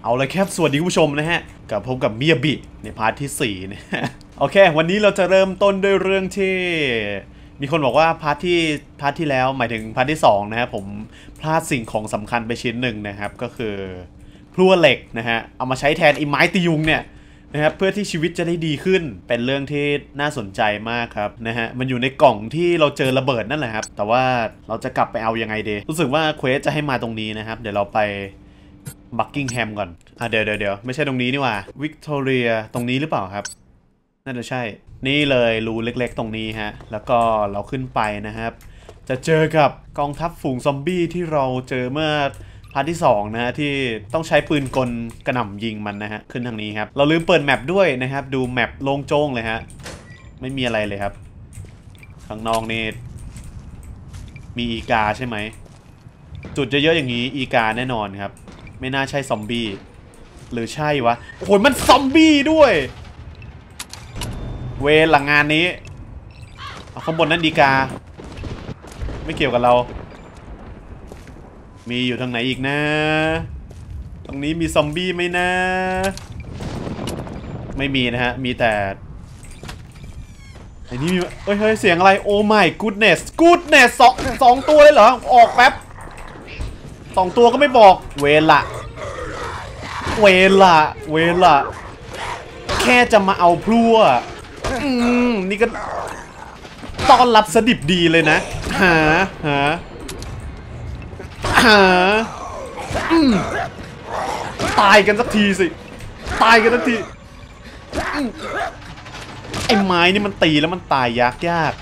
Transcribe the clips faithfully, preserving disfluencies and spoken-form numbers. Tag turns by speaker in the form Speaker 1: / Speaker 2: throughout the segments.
Speaker 1: เอาเลยครับสวัสดีคุณผู้ชมนะฮะกับพบกับมิยาบิในพาร์ทที่สี่นะฮะโอเควันนี้เราจะเริ่มต้นด้วยเรื่องที่มีคนบอกว่าพาร์ทที่พาร์ทที่แล้วหมายถึงพาร์ทที่สองนะฮะผมพลาดสิ่งของสำคัญไปชิ้นหนึ่งนะครับก็คือพลั่วเหล็กนะฮะเอามาใช้แทนไอ้ไม้ตียุงเนี่ยนะครับเพื่อที่ชีวิตจะได้ดีขึ้นเป็นเรื่องที่น่าสนใจมากครับนะฮะมันอยู่ในกล่องที่เราเจอระเบิดนั่นแหละครับแต่ว่าเราจะกลับไปเอายังไงดีรู้สึกว่าเควสจะให้มาตรงนี้นะครับเดี๋ยวเราไปบักกิงแฮมก่อนอ่ะเดี๋ยวเดี๋ยวเดี๋ยวไม่ใช่ตรงนี้นี่หว่าวิกตอเรียตรงนี้หรือเปล่าครับน่าจะใช่นี่เลยรูเล็กๆตรงนี้ฮะแล้วก็เราขึ้นไปนะครับจะเจอกับกองทัพฝูงซอมบี้ที่เราเจอเมื่อพาร์ทที่สองนะฮะที่ต้องใช้ปืนกลกระหน่ำยิงมันนะฮะขึ้นทางนี้ครับเราลืมเปิดแมปด้วยนะครับดูแมปโล่งโจ้งเลยฮะไม่มีอะไรเลยครับข้างนอกนี่มีอีกาใช่ไหมจุดเยอะๆอย่างนี้อีกาแน่นอนครับไม่น่าใช่ซอมบี้หรือใช่วะโอ้โหมันซอมบี้ด้วยเวรหลังงานนี้เอาข้างบนนั้นดีกาไม่เกี่ยวกับเรามีอยู่ทางไหนอีกนะตรงนี้มีซอมบี้ไหมนะไม่มีนะฮะมีแต่ไอ้นี่มีเฮ้ยเฮ้ยเสียงอะไรโอ้ my goodness goodness สองสองตัวเลยเหรอออกแป๊บสองตัวก็ไม่บอกเวรละเวรละเวรละแค่จะมาเอาพลั่วอืมนี่ก็ต้อนรับสดิบดีเลยนะหาหาหาตายกันสักทีสิตายกันสักทีไอ้ไม้นี่มันตีแล้วมันตายยากยาก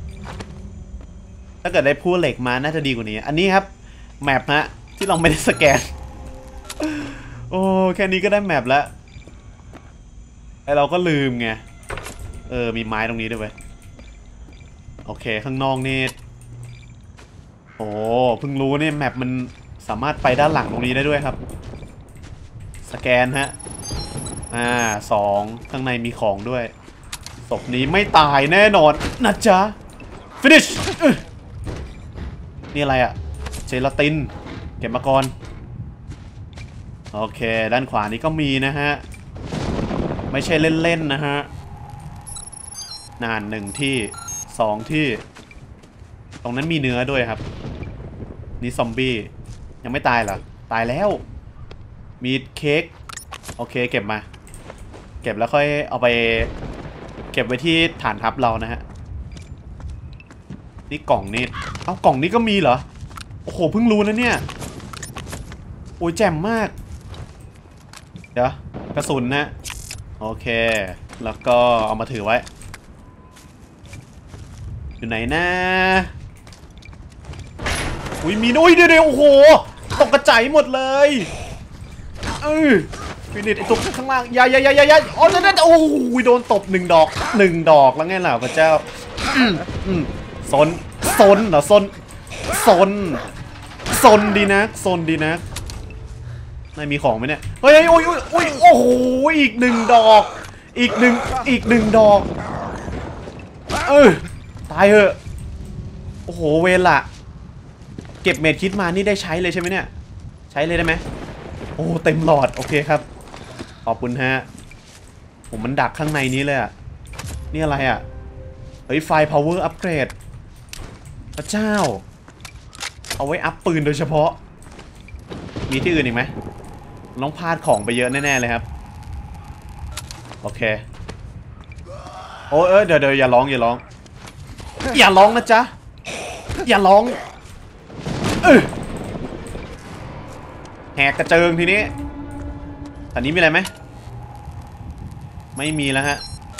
Speaker 1: ถ้าเกิดได้พลั่วเหล็กมาน่าจะดีกว่านี้อันนี้ครับแมปฮะที่เราไม่ได้สแกนโอ้แค่นี้ก็ได้แมปแล้วไอเราก็ลืมไงเออมีไม้ตรงนี้ด้วยเว้ยโอเคข้างนอกนี่โอ้เพิ่งรู้เนี่ยแมปมันสามารถไปด้านหลังตรงนี้ได้ด้วยครับสแกนฮะอ่าสองข้างในมีของด้วยศพนี้ไม่ตายแน่นอนนะจ๊ะ finish นี่อะไรอะเจลาตินเก็บมาก่อนโอเคด้านขวานี้ก็มีนะฮะไม่ใช่เล่นๆนะฮะนานหนึ่งที่สองที่ตรงนั้นมีเนื้อด้วยครับนี่ซอมบี้ยังไม่ตายเหรอตายแล้วมีเค้กโอเคเก็บมาเก็บแล้วค่อยเอาไปเก็บไว้ที่ฐานทัพเรานะฮะนี่กล่องนี่เอ้ากล่องนี้ก็มีเหรอโอ้โหเพิ่งรู้นะเนี่ยโอ้ยแจ่มมากเดี๋ยวกระสุนนะโอเคแล้วก็เอามาถือไว้อยู่ไหนนะอุ้ยมีนุ้ยเดี๋ยวโอ้โหตกกระจายหมดเลยเออฟินิชไอ้ตัวข้างล่างยายายายายาอ๋อนั่นโอ้ยโดนตบหนึ่งดอกหนึ่งดอกแล้วไงล่ะพระเจ้าอืมซนซนเหรอซนซนซนดีนะซนดีนะนายมีของไหมเนี่ยเฮ้ยโอ้ยโอ้ยโอ้ยโอ้โหอีกหนึ่งดอกอีกหนึ่งอีกหนึ่งดอกเออตายเหอะโอ้โหเวรละเก็บเม็ดคิดมานี่ได้ใช้เลยใช่ไหมเนี่ยใช้เลยได้ไหมโอ้เต็มหลอดโอเคครับขอบคุณฮะผมมันดักข้างในนี้เลยอะนี่อะไรอะเฮ้ยไฟ power upgrade พระเจ้าเอาไว้อัพปืนโดยเฉพาะมีที่อื่นอีกไหมน้องพลาดของไปเยอะแน่ๆเลยครับโอเคโอ้เออเดี๋ยวเดี๋ยวอย่าร้องอย่าร้องอย่าร้องนะจ๊ะอย่าร้องเออแหกกระเจิงทีนี้อันนี้มีอะไรไหมไม่มีแล้วฮะ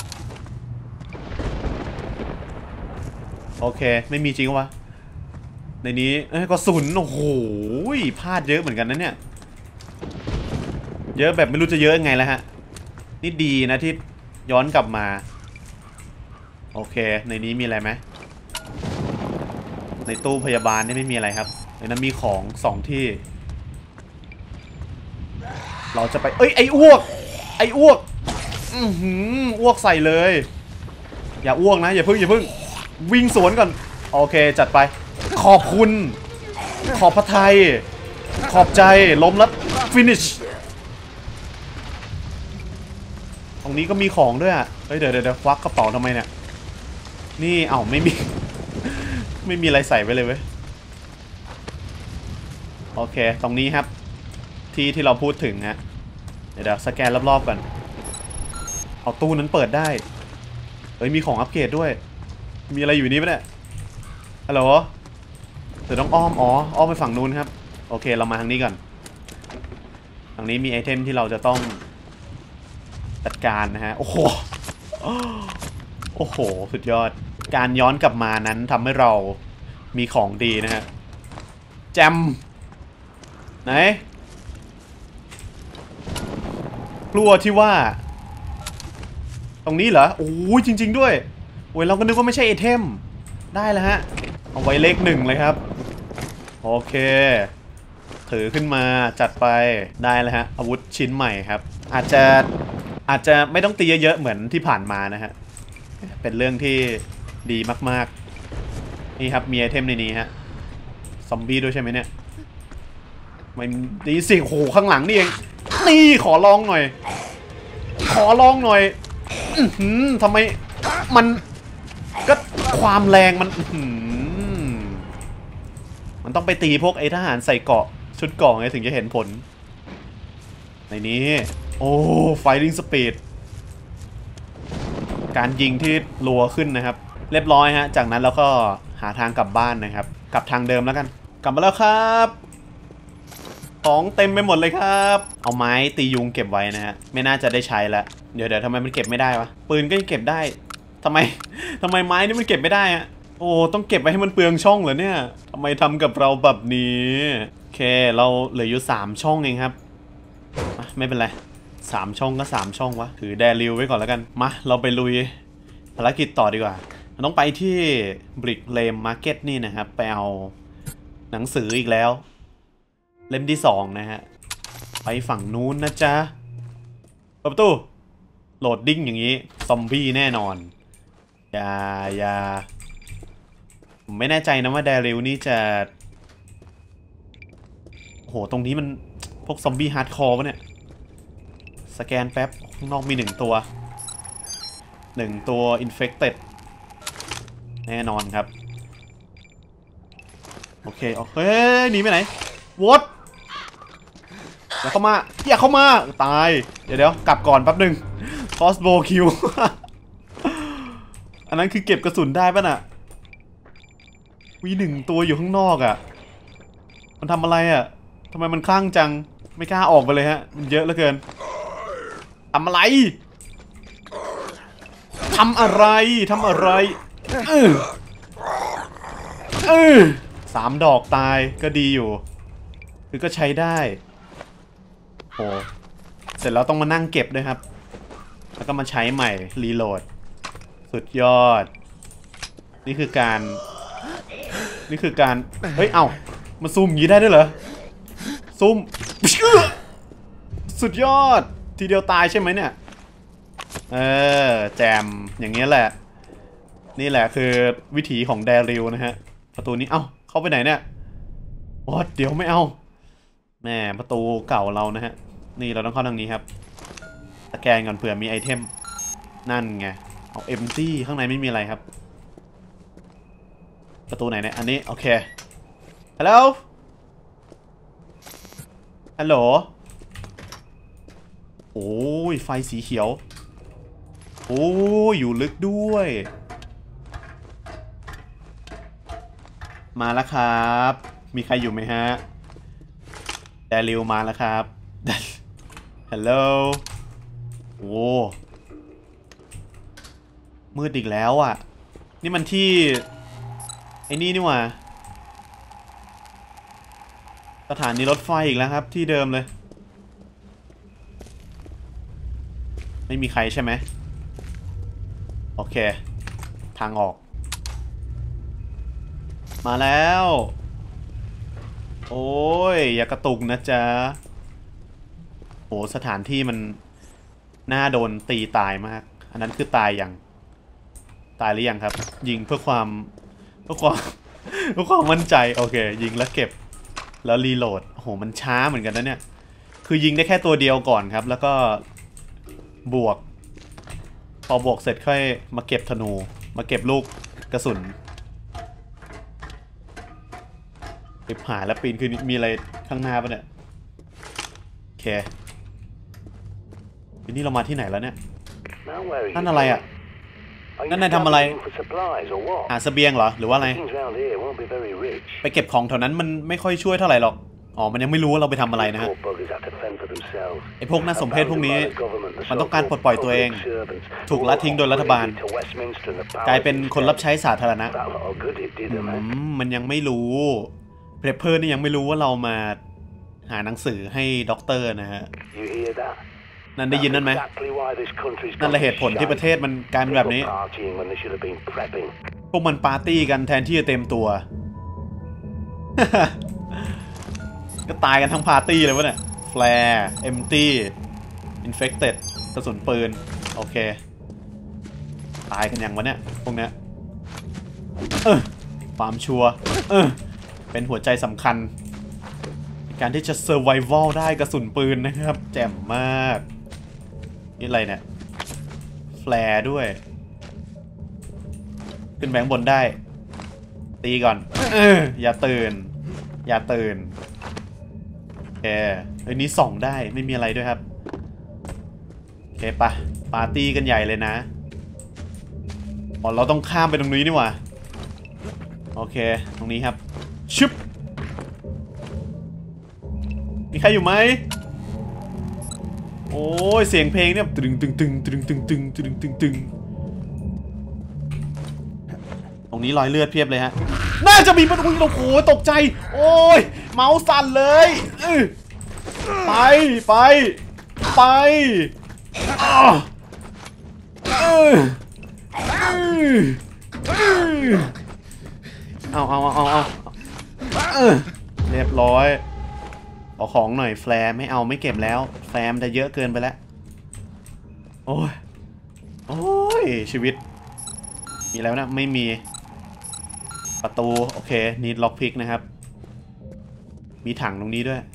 Speaker 1: โอเคไม่มีจริงวะในนี้กระสุนโอ้โหพลาดเยอะเหมือนกันนะเนี่ยเยอะแบบไม่รู้จะเยอะยังไงแล้วฮะนี่ดีนะที่ย้อนกลับมาโอเคในนี้มีอะไรไหมในตู้พยาบาลนี่ไม่มีอะไรครับในนั้นมีของสองที่เราจะไปเอ้ยไอ้อ้วกไอ้อ้วกอือหืออ้วกใส่เลยอย่าอ้วกนะอย่าพึ่งอย่าพึ่งวิ่งสวนก่อนโอเคจัดไปขอบคุณขอบพระทัยขอบใจล้มแล้วฟินิชรงนี้ก็มีของด้วยอ่ะเฮ้ยเดี๋ยวเดี๋ยวควักกระเป๋าทำไมเนี่ยนี่เอ้าไม่มี ไม่มีอะไรใส่ไว้เลยเว้ยโอเคตรงนี้ครับที่ที่เราพูดถึงฮะเดี๋ยวสแกนรอบๆก่อนเอาตู้นั้นเปิดได้เฮ้ยมีของอัปเกรดด้วยมีอะไรอยู่นี่ปะเนี่ยฮัลโหลเดี๋ยวต้องอ้อมอ๋ออ้อมไปฝั่งนู้นครับโอเคเรามาทางนี้ก่อนทางนี้มีไอเทมที่เราจะต้องจัดการนะฮะโอ้โหโอ้โหสุดยอดการย้อนกลับมานั้นทำให้เรามีของดีนะฮะแจมไหนกลัวที่ว่าตรงนี้เหรอโอ้ยจริงๆด้วยโอ้ยเราก็นึกว่าไม่ใช่ไอเทมได้แล้วฮะเอาไว้เลขหนึ่งเลยครับโอเคถือขึ้นมาจัดไปได้แล้วฮะอาวุธชิ้นใหม่ครับอาจจะอาจจะไม่ต้องตีเยอะๆเหมือนที่ผ่านมานะฮะเป็นเรื่องที่ดีมากๆนี่ครับมีไอเทมในนี้ฮะซอมบี้ด้วยใช่ไหมเนี่ยไม่ดีสิโหข้างหลังนี่เองนี่ขอลองหน่อยขอลองหน่อยทำไมมันก็ความแรงมันมันต้องไปตีพวกไอ้ทหารใส่เกราะชุดเกราะไงถึงจะเห็นผลในนี้โอ้ไฟลิ่งสปีดการยิงที่รัวขึ้นนะครับเรียบร้อยฮะจากนั้นเราก็หาทางกลับบ้านนะครับกลับทางเดิมแล้วกันกลับมาแล้วครับของเต็มไปหมดเลยครับเอาไม้ตียุงเก็บไว้นะฮะไม่น่าจะได้ใช้แล้วเดี๋ยวเดี๋ยวทำไมมันเก็บไม่ได้วะปืนก็ยังเก็บได้ทำไมทำไมไม้นี่มันเก็บไม่ได้อะโอ้ต้องเก็บไว้ให้มันเปลืองช่องเหรอเนี่ยทำไมทำกับเราแบบนี้โอเคเราเหลืออยู่สามช่องเองครับไม่เป็นไรสามช่องก็สามช่องวะถือแดริวไว้ก่อนแล้วกันมาเราไปลุยภารกิจต่อดีกว่าเราต้องไปที่บริกเลมมาร์เก็ตนี่นะครับไปเอาหนังสืออีกแล้วเล่มที่สองนะฮะไปฝั่งนู้นนะจ๊ะเปิดประตูโหลดดิ้งอย่างนี้ซอมบี้แน่นอนอย่าอย่าผมไม่แน่ใจนะว่าแดริลนี่จะโอ้โหตรงนี้มันพวกซอมบี้ฮาร์ดคอร์ปะเนี่ยสแกนแป๊บข้างนอกมีหนึ่งตัวหนึ่งตัวอินเฟคเต็ดแน่นอนครับโอเคโอเคหนีไปไหนวอตอย่าเข้ามาอย่าเข้ามาตายเดี๋ยวเดี๋ยวกลับก่อนแป๊บหนึ่งคอสโบคิวอันนั้นคือเก็บกระสุนได้ป่ะน่ะมีหนึ่งตัวอยู่ข้างนอกอ่ะมันทำอะไรอ่ะทำไมมันคลั่งจังไม่กล้าออกไปเลยฮะมันเยอะเหลือเกินทำอะไรทำอะไรทำอะไรเออเออสามดอกตายก็ดีอยู่คือก็ใช้ได้โอ้เสร็จแล้วต้องมานั่งเก็บด้วยครับแล้วก็มาใช้ใหม่รีโหลดสุดยอดนี่คือการนี่คือการเฮ้ยเอ้ามาซูมอย่างนี้ได้ด้วยเหรอซูมสุดยอดทีเดียวตายใช่ไหมเนี่ยเออแจมอย่างเงี้ยแหละนี่แหละคือวิถีของแดริลนะฮะประตูนี้เอ้าเข้าไปไหนเนี่ยโอ้เดี๋ยวไม่เอาแม่ประตูเก่าเรานะฮะนี่เราต้องเข้าทางนี้ครับสแกนก่อนเผื่อมีไอเทมนั่นไงเอาเอ็มตี้ข้างในไม่มีอะไรครับประตูไหนเนี่ยอันนี้โอเคฮัลโหลฮัลโหลโอ้ยไฟสีเขียวโอ้ยอยู่ลึกด้วยมาแล้วครับมีใครอยู่ไหมฮะแดริลมาแล้วครับฮัลโหลโอ้มืดอีกแล้วอ่ะนี่มันที่ไอ้นี่นี่หว่าสถานีรถไฟอีกแล้วครับที่เดิมเลยไม่มีใครใช่ไหมโอเคทางออกมาแล้วโอ้ยอย่ากระตุกนะจ๊ะโอ้สถานที่มันน่าโดนตีตายมากอันนั้นคือตายยังตายหรือยังครับยิงเพื่อความเพื่อความเพื่อความมั่นใจโอเคยิงแล้วเก็บแล้วรีโหลดโอ้โหมันช้าเหมือนกันนะเนี่ยคือยิงได้แค่ตัวเดียวก่อนครับแล้วก็บวกพอบวกเสร็จค่อยมาเก็บธนูมาเก็บลูกกระสุนไปหาแล้วปีนคือมีอะไรข้างหน้าปะเนี่ยโอเคทีนี้เรามาที่ไหนแล้วเนี่ยนั่นอะไรอ่ะนั่นนายทำอะไรหาเสบียงเหรอหรือว่าอะไรไปเก็บของแถวนั้นมันไม่ค่อยช่วยเท่าไหร่หรอกอ๋อมันยังไม่รู้ว่าเราไปทำอะไรนะฮะไอ้พวกน่าสมเพชพวกนี้มันต้องการปลดปล่อยตัวเองถูกละทิ้งโดยรัฐบาลกลายเป็นคนรับใช้สาธารณะมันยังไม่รู้เพลเพอร์นี่ยังไม่รู้ว่าเรามาหาหนังสือให้ด็อกเตอร์นะฮะนั่นได้ยินนั่นไหมนั่นแหละเหตุผลที่ประเทศมันกลายเป็นแบบนี้พวกมันปาร์ตี้กันแทนที่จะเต็มตัว ก็ตายกันทั้งปาร์ตี้เลยวะเนี่ยแฟร์เอมตี้อินเฟคเต็ดกระสุนปืนโอเคตายกันยังวะเนี่ยพวกเนี้ยเออความชัวร์เออเป็นหัวใจสำคัญในการที่จะเซอร์ไววัลได้กระสุนปืนนะครับแจ่มมากนี่อะไรเนี่ยแฟร์ด้วยขึ้นแบงบนได้ตีก่อนเอออย่าตื่นอย่าตื่นโอเคเอ้ยนี้ส่องได้ไม่มีอะไรด้วยครับโอเคปะปาร์ตี้กันใหญ่เลยนะอ๋อเราต้องข้ามไปตรงนี้นี่หว่าโอเคตรงนี้ครับชึบมีใครอยู่ไหมโอ้ยเสียงเพลงเนี่ยตึงตึงตึงตึงตึงตึงตึงตึงตึงตรงนี้รอยเลือดเพียบเลยฮะน่าจะมีประตูโอ้โหตกใจโอ้ยเมาส์สั่นเลยไปไปไปเอาเอาเอาเอาเอาเรียบร้อยเอาของหน่อยแฟร์ไม่เอาไม่เก็บแล้วแฟร์มันจะเยอะเกินไปแล้วโอ้ยโอ้ยชีวิตมีแล้วนะไม่มีประตูโอเคนี่ล็อกพิกนะครับมีถังตรงนี้ด้วย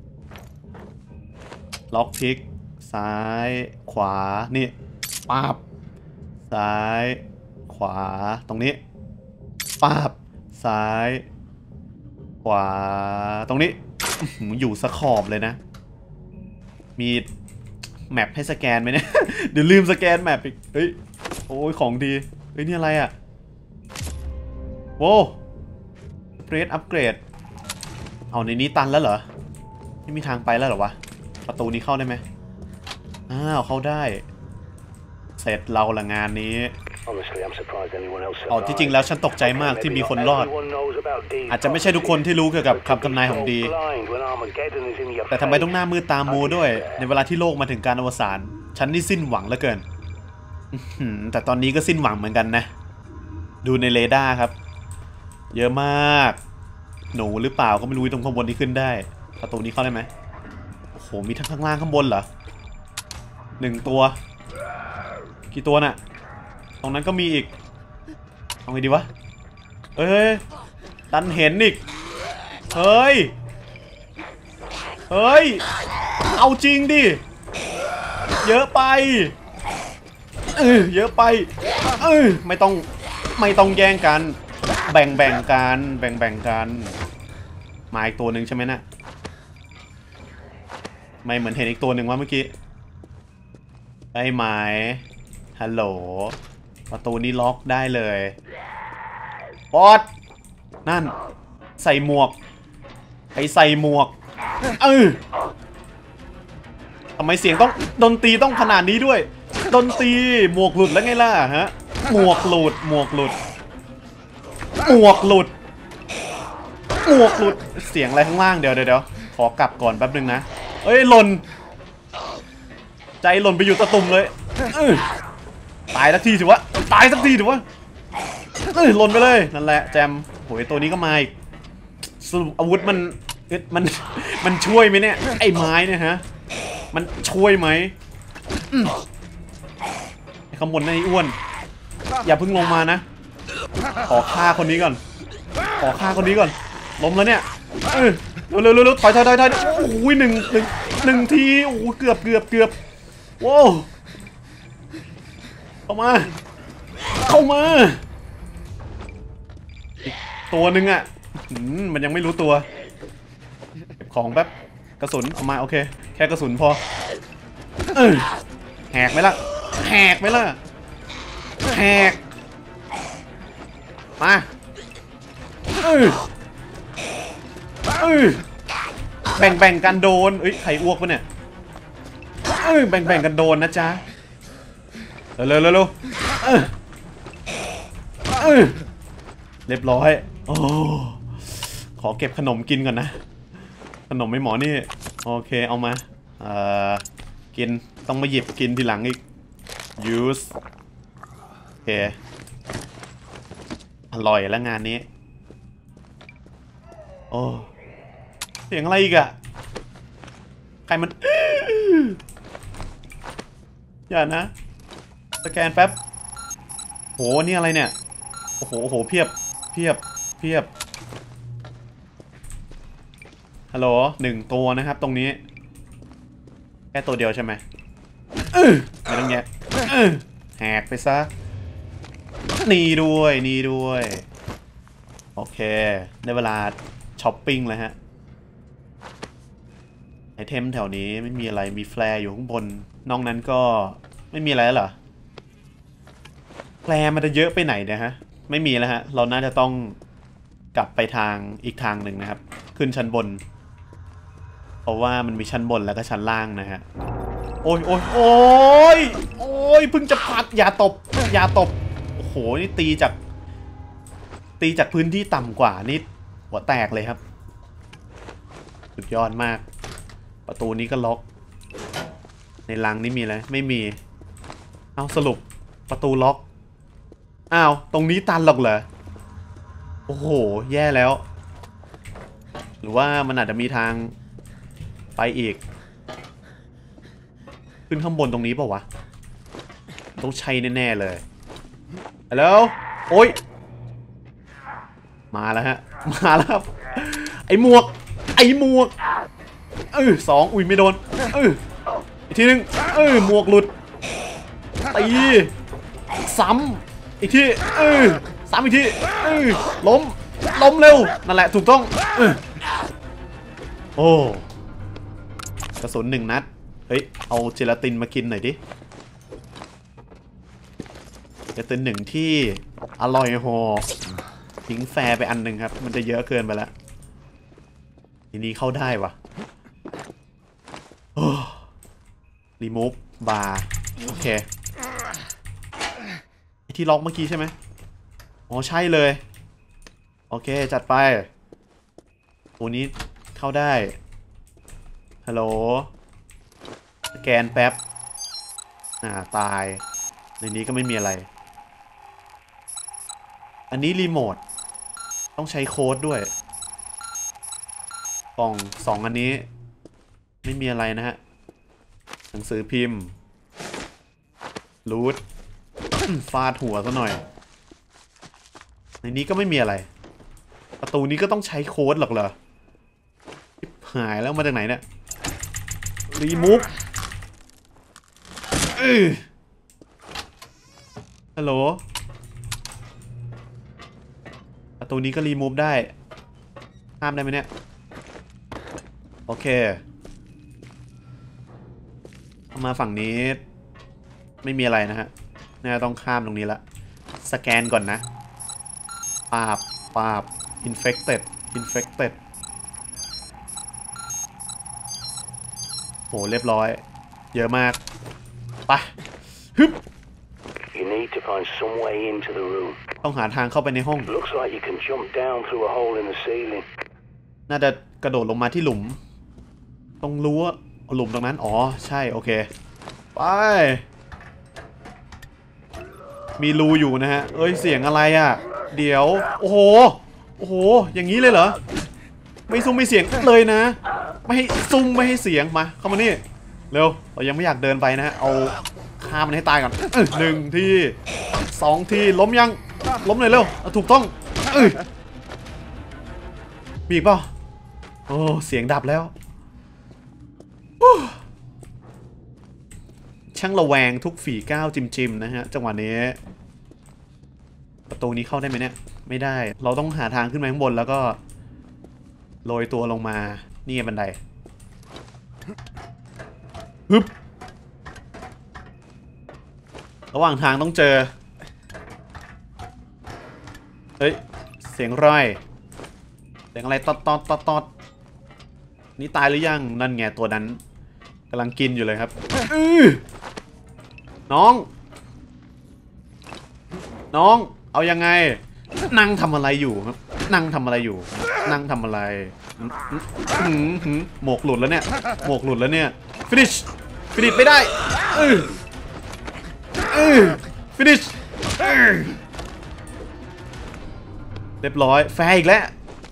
Speaker 1: ล็อกพิกซ้ายขวานี่ปาบซ้ายขวาตรงนี้ปาบซ้ายขวาตรงนี้อยู่สะขอบเลยนะมีแมปให้สแกนไหมเนี่ย เดี๋ยวลืมสแกนแมปอีกเฮ้ยโอ้ยของดีเฮ้ยนี่อะไรอ่ะโว้เกรดอัปเกรดเอาในนี้ตันแล้วเหรอไม่มีทางไปแล้วเหรอวะประตูนี้เข้าได้ไหมอ้าวเข้าได้เสร็จเราละงานนี้อ๋อที่จริงแล้วฉันตกใจมากที่มีคนรอดอาจจะไม่ใช่ทุกคนที่รู้เกี่ยวกับคำทำนายของดีแต่ทำไมต้องหน้ามืดตามัวด้วยในเวลาที่โลกมาถึงการอวสานฉันนี่สิ้นหวังเหลือเกินแต่ตอนนี้ก็สิ้นหวังเหมือนกันนะดูในเรดาร์ครับเยอะมากหนูหรือเปล่าก็ไม่รู้ตรงข้างบนที่ขึ้นได้ประตูนี้เข้าได้ไหมโอ้โหมีทั้งข้างล่างข้างบนเหรอหนึ่งตัวกี่ตัวน่ะตรงนั้นก็มีอีกเอาไงดีวะเอ้ยดันเห็นอีกเฮ้ยเฮ้ยเอาจริงดิเยอะไปเออเยอะไปเออไม่ต้องไม่ต้องแย่งกันแบ่งแบ่งกันแบ่งแบ่งกันมาอีกตัวหนึ่งใช่ไหมนะไม่เหมือนเห็นอีกตัวหนึ่งว่าเมื่อกี้ไอ้ไม้ฮัลโหลประตูนี้ล็อกได้เลยบอสนั่นใส่หมวกไอ้ใส่หมวกเออทำไมเสียงต้องดนตรีต้องขนาดนี้ด้วยดนตรีหมวกหลุดแล้วไงล่ะฮะหมวกหลุดหมวกหลุดหมวกหลุดหมวกหลุดเสียงอะไรข้างล่างเดี๋ยวเดี๋ยวขอกลับก่อนแป๊บนึงนะเอ้ยหล่นใจหล่นไปอยู่ตะตุ่มเลยตายสักทีถือว่าตายสักทีถือว่าเอ้ยหล่นไปเลยนั่นแหละแจมโหยตัวนี้ก็มาอีกสรุปอาวุธมันมันมันช่วยไหมเนี่ยไอ้ไม้เนี่ยฮะมันช่วยไหมไอ้ข้างบนนั่นไอ้อ้วนอย่าเพิ่งลงมานะขอฆ่าคนนี้ก่อนขอฆ่าคนนี้ก่อนล้มแล้วเนี่ยเออเร็วเร็วเร็วถอยถอยถอยถอยโอ้ยหนึ่งหนึ่งหนึ่งทีโอ้เกือบเกือบเกือบว้าวเข้ามาเข้ามาอีกตัวหนึ่งอ่ะมันยังไม่รู้ตัวเก็บของแป๊บกระสุนเอามาโอเคแค่กระสุนพอเออแหกไหมล่ะแหกไหมล่ะแหกมาเออเออแบ่งแบ่งกันโดนเอ้ยใครอ้วกปะเนี่ยเออแบ่งแบ่งกันโดนนะจ๊ะเร็วเร็วเร็วเออเออเรียบร้อยโอ้ขอเก็บขนมกินก่อนนะขนมไม่หมอนี่โอเคเอามาเอ่อกินต้องมาหยิบกินทีหลังอีก use โอเคอร่อยแล้วงานนี้โอ้เสียงอะไรอีกอะใครมันอย่านะสแกนแป๊บโหนี่อะไรเนี่ยโอ้โหโอ้โหเพียบเพียบเพียบฮัลโหลหนึ่งตัวนะครับตรงนี้แค่ตัวเดียวใช่ไหมไม่ต้องแยะแหกไปซะนี่ด้วยนี่ด้วยโอเคได้เวลาช้อปปิ้งแล้วฮะไอเทมแถวนี้ไม่มีอะไรมีแฟลร์อยู่ข้างบนนอกนั้นก็ไม่มีอะไรแล้วเหรอแฟลร์มันจะเยอะไปไหนเนี่ยฮะไม่มีแล้วฮะเราน่าจะต้องกลับไปทางอีกทางหนึ่งนะครับขึ้นชั้นบนเพราะว่ามันมีชั้นบนแล้วก็ชั้นล่างนะฮะโอ้ยโอ้ยโอ้ยโอ้ยเพิ่งจะพัดอย่าตบอย่าตบโอ้โหนี่ตีจากตีจากพื้นที่ต่ำกว่านี่หัวแตกเลยครับสุดยอดมากประตูนี้ก็ล็อกในรังนี่มีอะไรไม่มีเอาสรุปประตูล็อกอ้าวตรงนี้ตันหรอกเหรอโอ้โหแย่แล้วหรือว่ามันอาจจะมีทางไปอีกขึ้นข้างบนตรงนี้เปล่าวะต้องใช้แน่ๆเลยฮัลโหลโอ้ยมาแล้วฮะมาแล้วครับไอ้หมวกไอ้หมวกเออสองอุ้ยไม่โดนเอออีกทีนึงเออหมวกหลุดตีซ้ำอีกทีเออซ้ำอีกทีเออล้มล้มเร็วนั่นแหละถูกต้องเออโอ้กระสุนหนึ่งนัดเฮ้ยเอาเจลาตินมากินหน่อยดิเจลาตินหนึ่งที่อร่อยโหทิ้งแฟร์ไปอันหนึ่งครับมันจะเยอะเกินไปแล้วทีนี้เข้าได้วะรีมูฟบาร์โอเคที่ล็อกเมื่อกี้ใช่ไหมอ๋อใช่เลยโอเคจัดไปตัวนี้เข้าได้ฮัลโหลสแกนแป๊บอ่าตายในนี้ก็ไม่มีอะไรอันนี้รีโมทต้องใช้โค้ดด้วยกล่องสองอันนี้ไม่มีอะไรนะฮะหนังสือพิมพ์รูทฟาดหัวซะหน่อยในนี้ก็ไม่มีอะไรประตูนี้ก็ต้องใช้โค้ดหรอกเหรอหายแล้วมาจากไหนเนี่ยรีมูฟฮัลโหลประตูนี้ก็รีมูฟได้ห้ามได้ไหมเนี่ยโอเคมาฝั่งนี้ไม่มีอะไรนะฮะน่าต้องข้ามตรงนี้ละสแกนก่อนนะปาบปาบ infected infected โหเรียบร้อยเยอะมากไปฮึบต้องหาทางเข้าไปในห้องน่าจะกระโดดลงมาที่หลุมต้องรู้ว่าหลุมตรงนั้นอ๋อใช่โอเคไปมีรูอยู่นะฮะเอ้ยเสียงอะไรอ่ะเดี๋ยวโอ้โหโอ้โหอย่างนี้เลยเหรอไม่ซุ่มไม่เสียงเลยนะไม่ให้ซุ่มไม่ให้เสียงมาเข้ามานี่เร็วเรายังไม่อยากเดินไปนะฮะเอาฆ่ามันให้ตายก่อนหนึ่งทีสองทีล้มยังล้มเลยเร็วถูกต้องมีอีกเปล่าโอ้เสียงดับแล้วชช่างระแวงทุกฝีก้าวจิมๆนะฮะจังหวะนี้ประตูนี้เข้าได้ไหมเนี่ยไม่ได้เราต้องหาทางขึ้นไปข้างบนแล้วก็โรยตัวลงมานี่บันไดฮึบระหว่างทางต้องเจอเฮ้ยเสียงร่อยเสียงอะไรตอดตอดตอดตอดนี่ตายหรือยังนั่นไงตัวนั้นกำลังกินอยู่เลยครับน้องน้องเอายังไงนั่งทำอะไรอยู่ครับนั่งทำอะไรอยู่นั่งทำอะไรหมวกหลุดแล้วเนี่ยหมวกหลุดแล้วเนี่ยฟินิชฟินิชไม่ได้ฟินิชเรียบร้อยแฟร์อีกแล้ว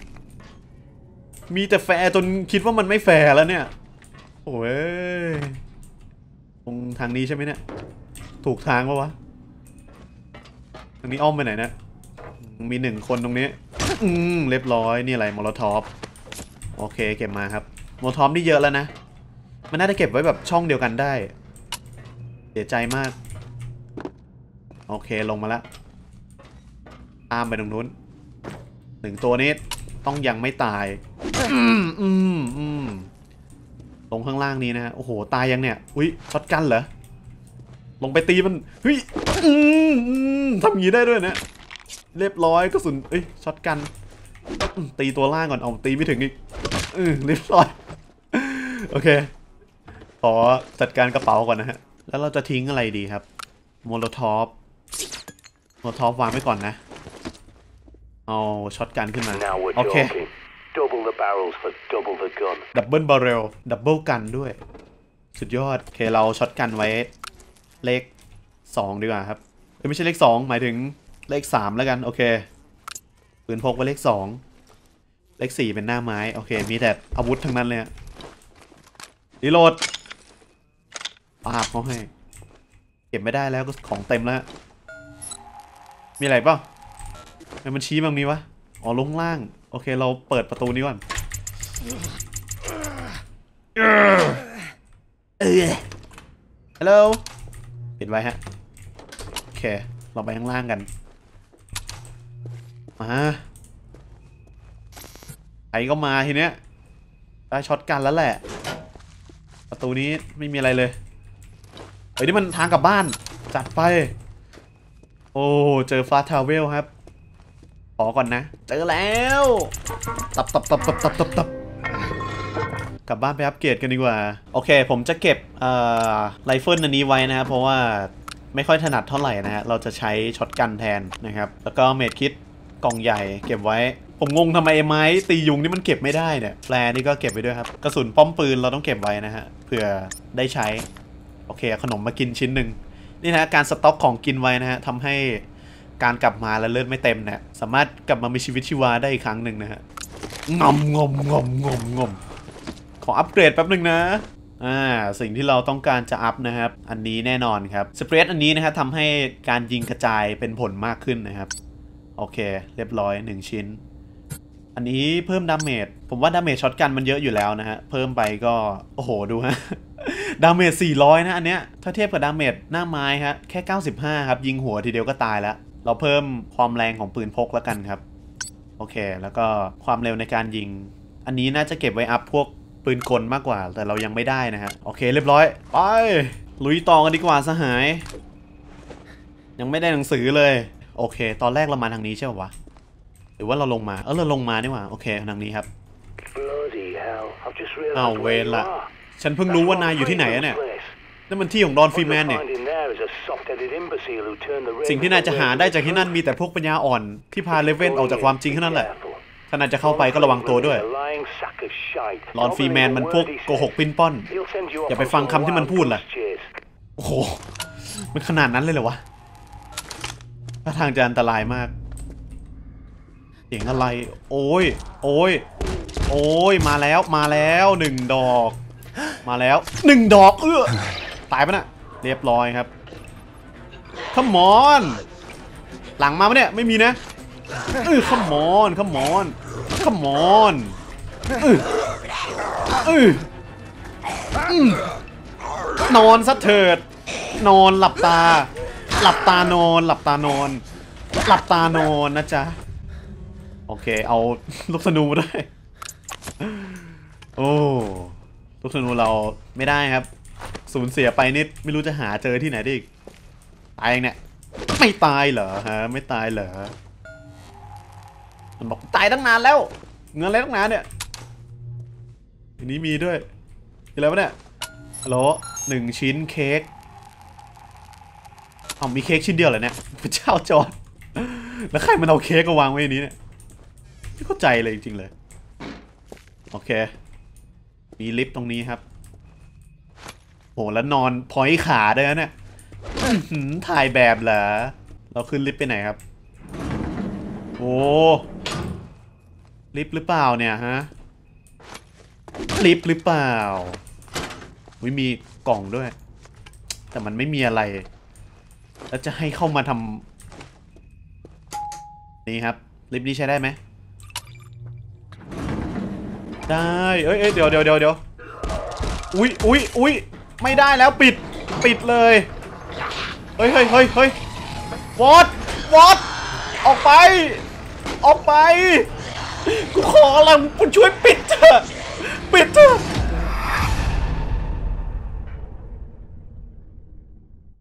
Speaker 1: มีแต่แฟร์จนคิดว่ามันไม่แฟร์แล้วเนี่ยโอ้ยตรงทางนี้ใช่ไหมเนี่ยถูกทางปะวะทางนี้อ้อมไปไหนนะมีหนึ่งคนตรงนี้อืมเรียบร้อยนี่อะไรโมโลทอฟโอเคเก็บมาครับโมโลทอฟนี่เยอะแล้วนะมันน่าจะเก็บไว้แบบช่องเดียวกันได้เสียใจมากโอเคลงมาแล้วตามไปตรงนู้นหนึ่งตัวนี้ต้องยังไม่ตายอืมอืมอืมลงข้างล่างนี้นะฮะโอ้โหตายยังเนี่ยอุ้ยช็อตกันเหรอลงไปตีมันเฮ้ยอืมอืมทำอย่างนี้ได้ด้วยนะเรียบร้อยกระสุนเอ้ยช็อตกันตีตัวล่างก่อนเอาตีไม่ถึงอีกอืมเรียบร้อยโอเคขอจัดการกระเป๋าก่อนนะฮะแล้วเราจะทิ้งอะไรดีครับโมโลทอฟโมโลทอฟวางไว้ก่อนนะเอาช็อตกันขึ้นมาโอเคดับเบิลบาร์เรลดับเบิลกันด้วยสุดยอดโอเคเราช็อตกันไว้เลขสองดีกว่าครับไม่ใช่เลขสองหมายถึงเลขสามแล้วกันโอเคปืนพกไว้เลขสองเลขสี่เป็นหน้าไม้โอเคมีแต่อาวุธทั้งนั้นเลยรีโหลดปาบเขาให้เก็บไม่ได้แล้วก็ของเต็มแล้วมีอะไรป่ะมันชี้แบบนี้วะอ๋อลงล่างโอเคเราเปิดประตูนี้ก่อนเออฮัลโหลปิดไว้ฮะโอเคเราไปข้างล่างกันมาไอ้ก็มาทีเนี้ยได้ช็อตกันแล้วแหละประตูนี้ไม่มีอะไรเลยเฮ้ยนี่มันทางกลับบ้านจัดไปโอ้เจอฟาสทาวเวลครับขอก่อนนะเจอแล้วตับตับตับตับตับตับตับกลับบ้านไปอัปเกรดกันดีกว่าโอเคผมจะเก็บเอ่อไรเฟิลอันนี้ไว้นะครับเพราะว่าไม่ค่อยถนัดเท่าไหร่นะฮะเราจะใช้ช็อตกันแทนนะครับแล้วก็เมดคิดกล่องใหญ่เก็บไว้ผมงงทำไมไม้ตียุงนี่มันเก็บไม่ได้เนี่ยแฟร์นี่ก็เก็บไปด้วยครับกระสุนป้อมปืนเราต้องเก็บไว้นะฮะเผื่อได้ใช้โอเคขนมมากินชิ้นหนึ่งนี่นะการสต็อกของกินไว้นะฮะทำให้การกลับมาแล้วเลือดไม่เต็มเนี่ยสามารถกลับมามีชีวิตชีวาได้อีกครั้งหนึ่งนะฮะงอมงอมงอมงอมงอมขออัปเกรดแป๊บหนึ่งนะอ่าสิ่งที่เราต้องการจะอัพนะครับอันนี้แน่นอนครับสเปรดอันนี้นะฮะทำให้การยิงกระจายเป็นผลมากขึ้นนะครับโอเคเรียบร้อยหนึ่งชิ้นอันนี้เพิ่มดาเมจผมว่าดาเมจช็อตกันมันเยอะอยู่แล้วนะฮะเพิ่มไปก็โอ้โหดูฮะดาเมจสี่ร้อยนะอันเนี้ยถ้าเทียบกับดาเมจหน้าไม้ฮะแค่เก้าสิบห้าครับยิงหัวทีเดียวก็ตายแล้วเราเพิ่มความแรงของปืนพกแล้วกันครับโอเคแล้วก็ความเร็วในการยิงอันนี้น่าจะเก็บไว้อัพพวกปืนกลมากกว่าแต่เรายังไม่ได้นะฮะโอเคเรียบร้อยไปลุยต่อกันดีกว่าสหายยังไม่ได้หนังสือเลยโอเคตอนแรกเรามาทางนี้ใช่ป่าวะหรือว่าเราลงมาเออเราลงมานี่หว่าโอเคทางนี้ครับเอาเวรละฉันเพิ่งรู้ว่านายอยู่ที่ไหนอะเนี่ยนั่นมันที่ของดอนฟรีแมนเนี่ยสิ่งที่นายจะหาได้จากที่นั่นมีแต่พวกปัญญาอ่อนที่พาเลเว่นออกจากความจริงแค่นั้นแหละถ้านายจะเข้าไปก็ระวังตัวด้วยดอนฟรีแมนมันพวกโกหกปิ้นป้อนอย่าไปฟังคำที่มันพูดล่ะโอ้โหมันขนาดนั้นเลยเหรอวะท่าทางจะอันตรายมากเสียงอะไรโอ้ยโอ้ยโอ้ยมาแล้วมาแล้วหนึ่งดอกมาแล้วหนึ่งดอกเออตายปะน่ะเรียบร้อยครับคัมอนหลังมาปะเนี่ยไม่มีนะเออคัมอนคัมอนคัมอนเออเออนอนซะเถิดนอนหลับตา หลับตานอนหลับตานอน หลับตานอนนะจ๊ะโอเคเอาลูกธนูด้วยโอ้ลูกธนูเราไม่ได้ครับสูญเสียไปนิดไม่รู้จะหาเจอที่ไหนได้อีกตายเองเนี่ยไม่ตายเหรอฮะไม่ตายเหรอมันบอกตายตั้งนานแล้วเงินอะไรตั้งนานเนี่ยอันนี้มีด้วยอะไรวะเนี่ยฮัลโหลหนึ่งชิ้นเค้กเอามีเค้กชิ้นเดียวเหรอเนี่ยพระเจ้าจอดแล้วใครมันเอาเค้กมาวางไว้ในนี้เนี่ยไม่เข้าใจเลยจริงๆเลยโอเคมีลิฟต์ตรงนี้ครับโหแล้วนอนพอยขาด้วยนะเนี่ยถ่ายแบบเหรอเราขึ้นลิฟต์ไปไหนครับโอ้ลิฟต์หรือเปล่าเนี่ยฮะลิฟต์หรือเปล่าไม่มีกล่องด้วยแต่มันไม่มีอะไรแล้วจะให้เข้ามาทำนี่ครับลิฟต์นี้ใช้ได้ไหมได้เอ้ยเอ้ยเดี๋ยวเดี๋ยวเดี๋ยวเดี๋ยวอุ้ยอุ้ยอุ้ยไม่ได้แล้วปิดปิดเลยเฮ้ยเฮ้ยเฮ้ยเฮ้ยวอดวอดออกไปออกไปกูขออะไรมึงช่วยปิดเถอะปิดเถอะ